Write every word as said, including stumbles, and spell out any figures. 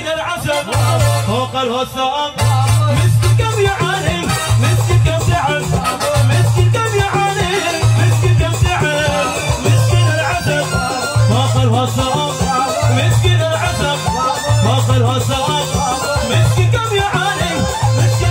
مسكين العسل فوق الوسام، مسكين كم يعاني، مسكين كم تعب، مسكين كم يعاني، مسكين كم تعب، مسكين العسل فوق الوسام، مسكين العسل فوق الوسام، مسكين كم يعاني، مسكين